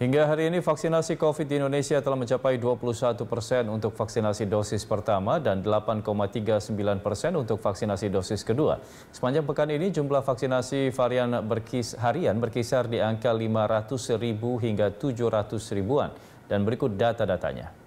Hingga hari ini vaksinasi COVID di Indonesia telah mencapai 21% untuk vaksinasi dosis pertama dan 8,39% untuk vaksinasi dosis kedua. Sepanjang pekan ini jumlah vaksinasi varian harian berkisar di angka 500.000 hingga 700.000-an. Dan berikut data-datanya.